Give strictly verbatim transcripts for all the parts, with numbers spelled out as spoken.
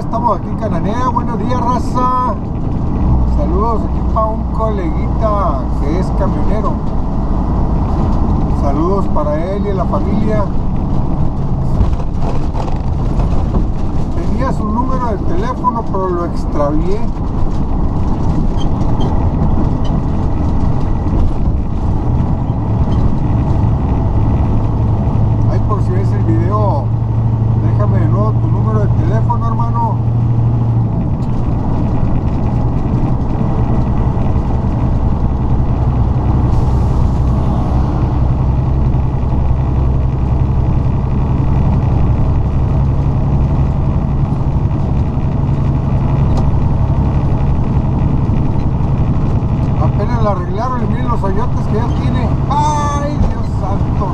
estamos aquí en Cananea. Buenos días, raza. Saludos aquí para un coleguita que es camionero. Saludos para él y la familia. Tenía su número de teléfono, pero lo extravié. Ahí por si ves el video, déjame de nuevo tu número de teléfono, hermano. Apenas la arreglaron y miren los hoyotes que ya tiene. ¡Ay, Dios santo!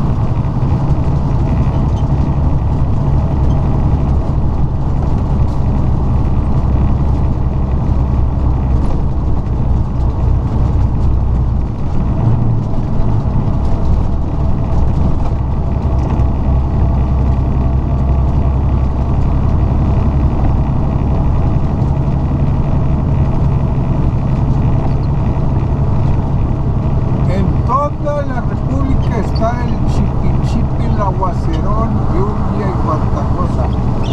Toda la república está el chipi chipi, el aguacerón, lluvia y cuanta cosa.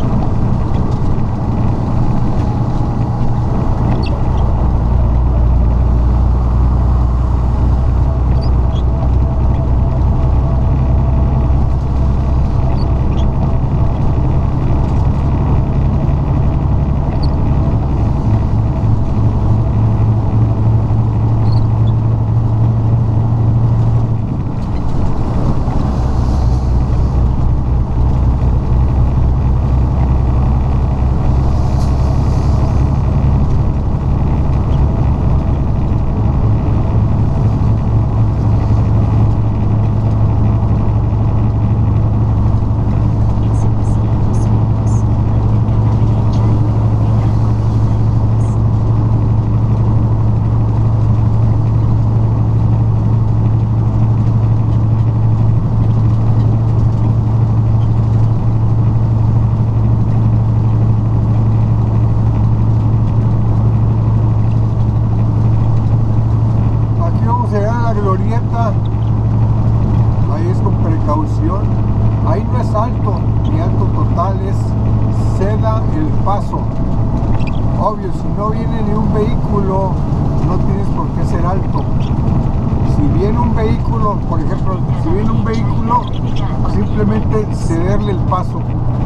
Glorieta, ahí es con precaución, ahí no es alto ni alto total, es ceda el paso. Obvio, si no viene ni un vehículo no tienes por qué ser alto. Si viene un vehículo, por ejemplo, si viene un vehículo, simplemente cederle el paso.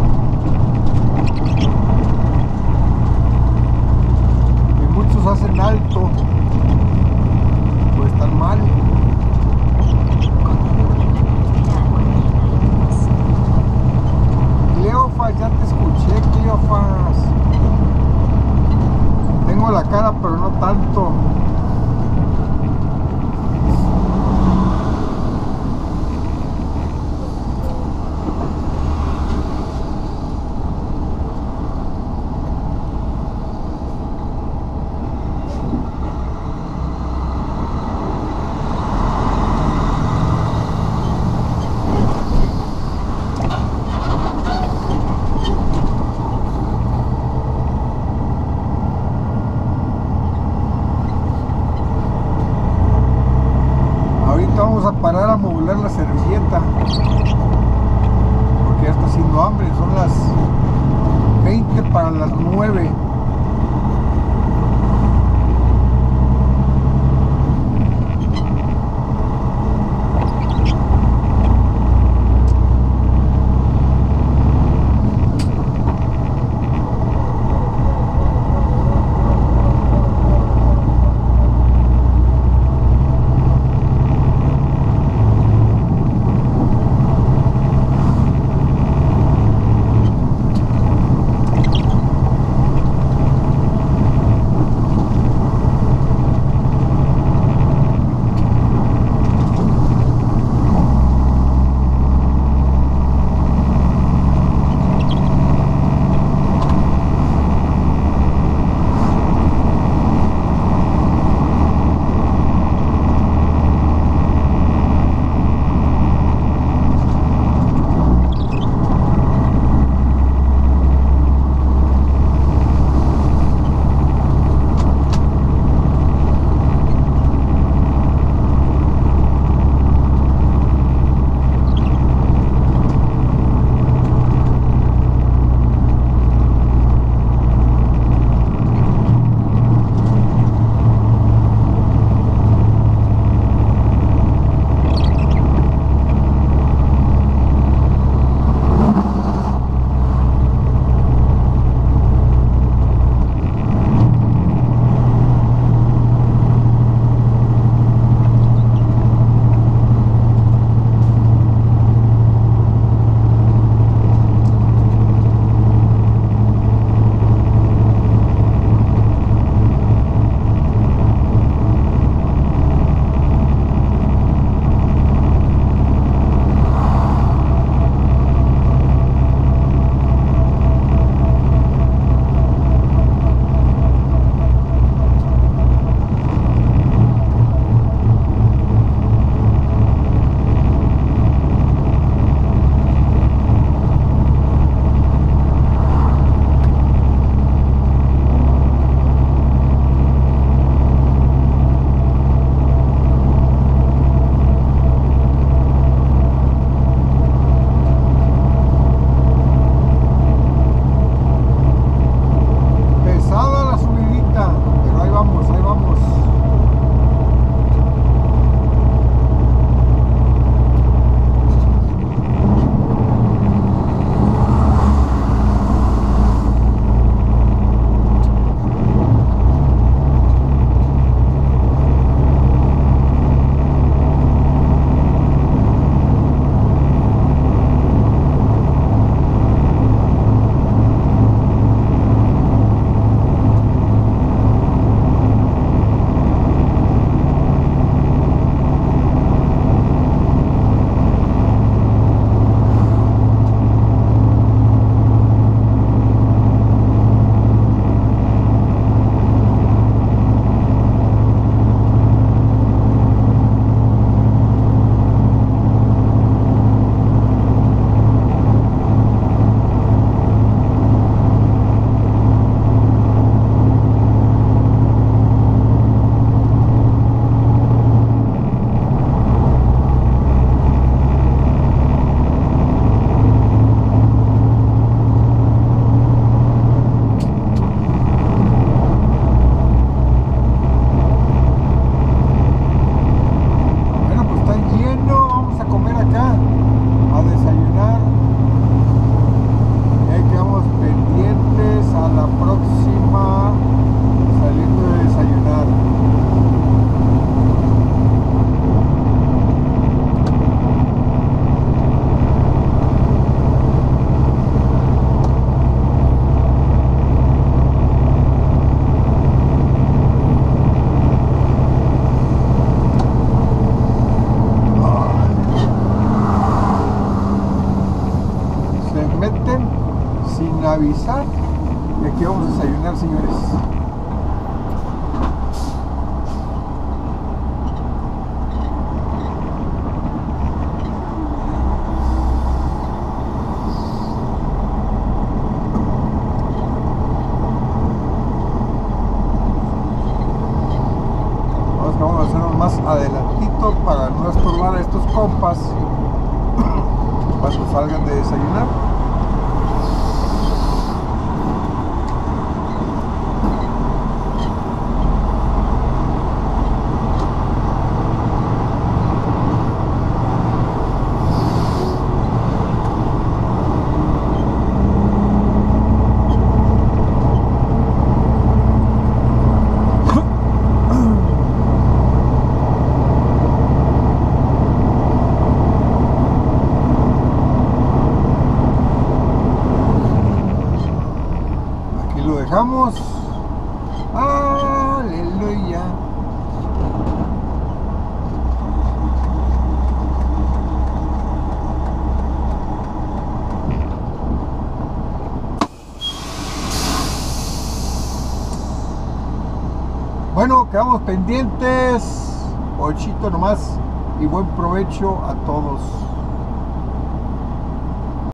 Y muchos hacen alto, pues están mal. Cleofas, ya te escuché, Cleofas. Tengo la cara, pero no tanto. Vamos a parar a modular la servilleta porque ya está haciendo hambre. Son las veinte para las nueve. avisar de que vamos a desayunar, señores. Vamos a hacernos más adelantito para no estorbar a estos compas cuando salgan de desayunar. Dejamos. Aleluya. Bueno, quedamos pendientes. Ochito nomás y buen provecho a todos.